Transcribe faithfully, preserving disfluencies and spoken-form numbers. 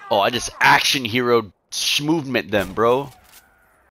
Oh, I just action hero Shmovement them, bro.